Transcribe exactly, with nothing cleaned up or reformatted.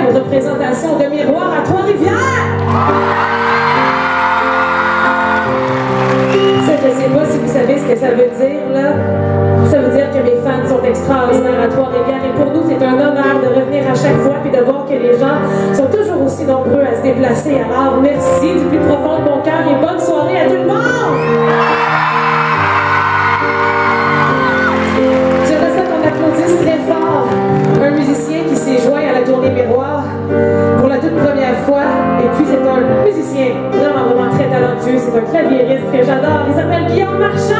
représentation de Miroir à Trois-Rivières. Ça, je ne sais pas si vous savez ce que ça veut dire, là. Ça veut dire que mes fans sont extraordinaires à Trois-Rivières et pour nous, c'est un honneur de revenir à chaque fois puis de voir que les gens sont toujours aussi nombreux à se déplacer. Alors, merci du plus profond de mon cœur et bonne soirée à tout le monde! J'aimerais ça qu'on applaudisse très fort un musicien qui s'est joint à la tournée Miroir pour la toute première fois. Et puis, c'est un musicien vraiment, vraiment très talentueux. C'est un claviériste que j'adore. Il s'appelle Guillaume Marchand!